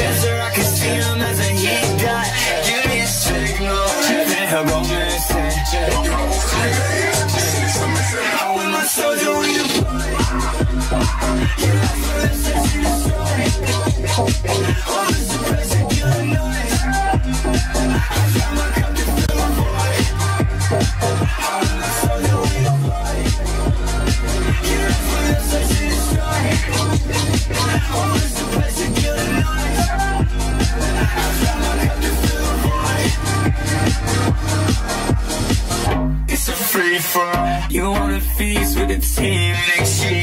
sensor, I can see him as a heat dot. Give me a signal, then he'll go missing. How am I soldier when you fight? You left for the sense you destroy. All the suppressing, killing noise. I found my cup to fill my void. How am I soldier when you fight? You left for the sense you destroy. All the suppressing, killing noise. I found my cup to fill my void. It's a free for all. You wanna feast with a team next year.